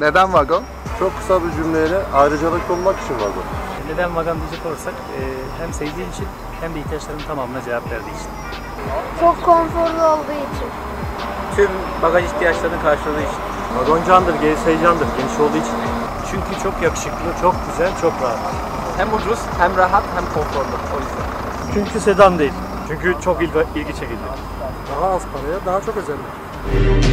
Neden vagon? Çok kısa bir cümleyle ayrıcalık olmak için vagon. Neden vagon diyecek olursak hem sevdiğim için hem de ihtiyaçlarımın tamamına cevap verdiği için. Çok konforlu olduğu için. Tüm bagaj ihtiyaçlarını karşıladığı için. Vagon candır, heyecandır, geniş olduğu için. Çünkü çok yakışıklı, çok güzel, çok rahat. Hem ucuz, hem rahat, hem konforlu. O yüzden. Çünkü sedan değil. Çünkü çok ilgi çekici. Daha az paraya daha çok özellik.